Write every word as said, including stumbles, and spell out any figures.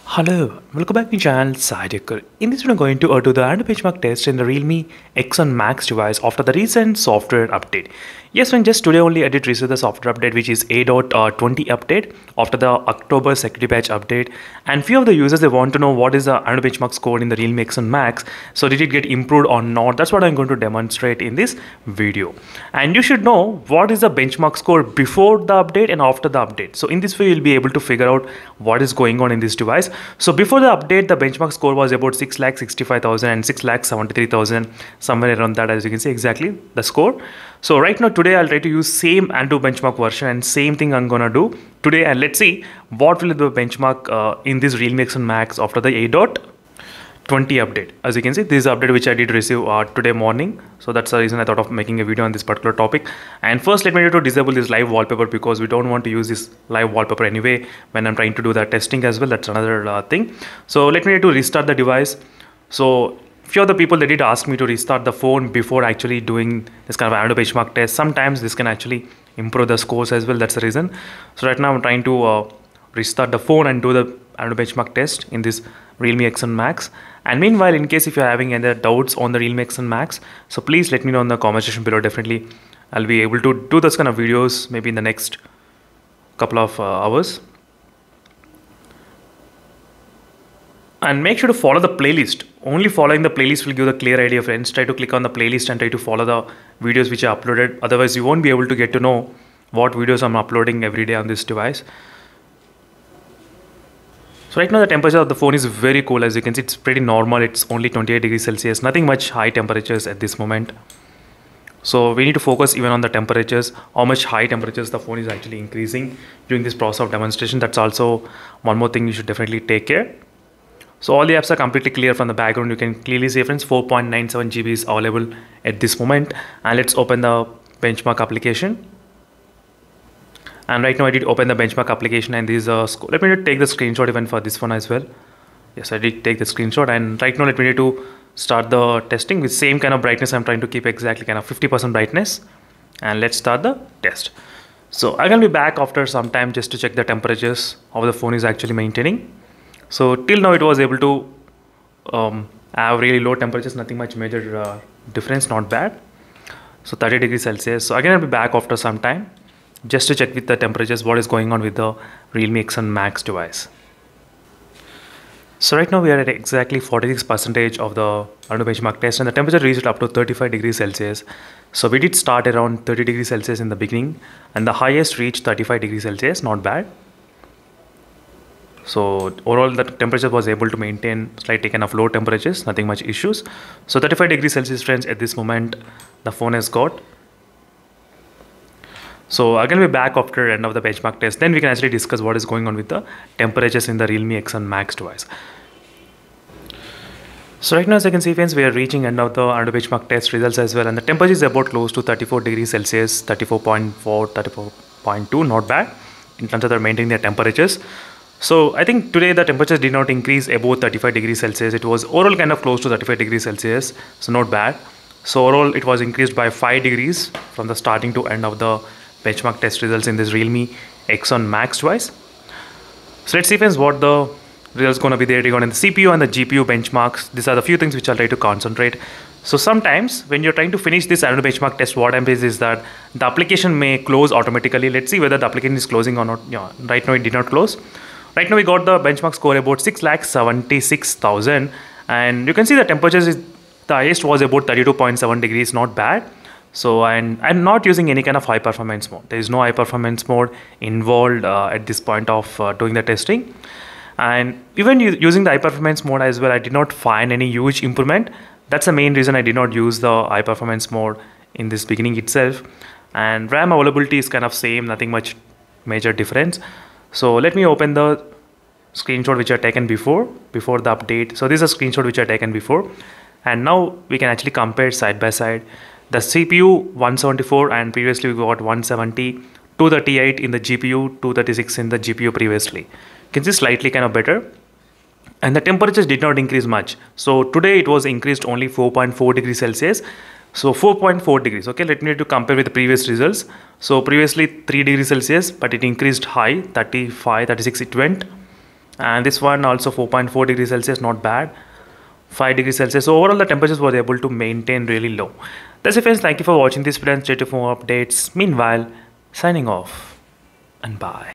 Hello, welcome back to channel Sidekicker. In this video, I'm going to uh, do the ANTU benchmark test in the Realme X one Max device after the recent software update. Yes, friend, just today only I did receive the software update, which is eight point twenty update after the October security patch update. And few of the users, they want to know what is the ANTU benchmark score in the Realme X one Max. So did it get improved or not? That's what I'm going to demonstrate in this video. And you should know what is the benchmark score before the update and after the update. So in this way, you'll be able to figure out what is going on in this device. So before the update, the benchmark score was about six lakh sixty-five thousand and six lakh seventy-three thousand, somewhere around that, as you can see exactly the score. So right now today I'll try to use same ANTU benchmark version and same thing I'm gonna do today, and let's see what will be the benchmark uh, in this Realme X one Max after the eight point twenty update. As you can see, this is update which I did receive uh, today morning, so that's the reason I thought of making a video on this particular topic. And first, let me try to disable this live wallpaper because we don't want to use this live wallpaper anyway when I'm trying to do the testing as well. That's another uh, thing. So let me try to restart the device. So few of the people, they did ask me to restart the phone before actually doing this kind of ANTU benchmark test. Sometimes this can actually improve the scores as well. That's the reason. So right now I'm trying to uh, restart the phone and do the ANTU benchmark test in this Realme X one Max. And meanwhile, in case if you're having any doubts on the Realme X one Max, so please let me know in the comment section below. Definitely I'll be able to do this kind of videos maybe in the next couple of uh, hours. And make sure to follow the playlist. Only following the playlist will give the clear idea, friends. Try to click on the playlist and try to follow the videos which are uploaded. Otherwise, you won't be able to get to know what videos I'm uploading every day on this device. So right now the temperature of the phone is very cool. As you can see, it's pretty normal. It's only twenty-eight degrees Celsius. Nothing much high temperatures at this moment. So we need to focus even on the temperatures, how much high temperatures the phone is actually increasing during this process of demonstration. That's also one more thing you should definitely take care. So all the apps are completely clear from the background. You can clearly see, friends, four point nine seven G B is available at this moment. And let's open the benchmark application. And right now I did open the benchmark application, and this is a score. Let me take the screenshot even for this one as well. Yes, I did take the screenshot, and right now let me need to start the testing with same kind of brightness. I'm trying to keep exactly kind of fifty percent brightness, and let's start the test. So I'm gonna be back after some time just to check the temperatures, how the phone is actually maintaining. So till now it was able to um, have really low temperatures, nothing much major uh, difference, not bad. So thirty degrees Celsius. So again I'll be back after some time just to check with the temperatures what is going on with the Realme X one Max device. So right now we are at exactly forty-six percent of the ANTU benchmark test, and the temperature reached up to thirty-five degrees Celsius. So we did start around thirty degrees Celsius in the beginning, and the highest reached thirty-five degrees Celsius, not bad. So overall the temperature was able to maintain slightly kind of low temperatures, nothing much issues. So thirty-five degrees Celsius, friends, at this moment the phone has got. So I'm going to be back after end of the benchmark test. Then we can actually discuss what is going on with the temperatures in the Realme X one Max device. So right now, as you can see, friends, we are reaching end of the ANTU benchmark test results as well. And the temperature is about close to thirty-four degrees Celsius, thirty-four point four, thirty-four point two, not bad in terms of the maintaining their temperatures. So I think today the temperatures did not increase above thirty-five degrees Celsius. It was overall kind of close to thirty-five degrees Celsius. So not bad. So overall it was increased by five degrees from the starting to end of the benchmark test results in this Realme X one Max device. So let's see, friends, what the results going to be there regarding the C P U and the G P U benchmarks. These are the few things which I'll try to concentrate. So sometimes when you're trying to finish this ANTU benchmark test, what happens is that the application may close automatically. Let's see whether the application is closing or not. Yeah, right now it did not close. Right now we got the benchmark score about six lakh seventy-six thousand, and you can see the temperatures is the highest was about thirty-two point seven degrees, not bad. So and I'm not using any kind of high performance mode. There is no high performance mode involved uh, at this point of uh, doing the testing. And even using the high performance mode as well, I did not find any huge improvement. That's the main reason I did not use the high performance mode in this beginning itself. And RAM availability is kind of same, nothing much major difference. So let me open the screenshot which I taken before, before the update. So this is a screenshot which I taken before. And now we can actually compare side by side. The C P U one seventy-four, and previously we got one seventy, two thirty-eight in the G P U, two thirty-six in the G P U previously. You can see slightly kind of better. And the temperatures did not increase much. So today it was increased only four point four degrees Celsius. So four point four degrees. Okay, let me to compare with the previous results. So previously three degrees Celsius, but it increased high, thirty-five, thirty-six it went. and this one also four point four degrees Celsius, not bad. five degrees Celsius. So overall, the temperatures were able to maintain really low. That's it, friends. Thank you for watching this video and stay tuned for more updates. Meanwhile, signing off and bye.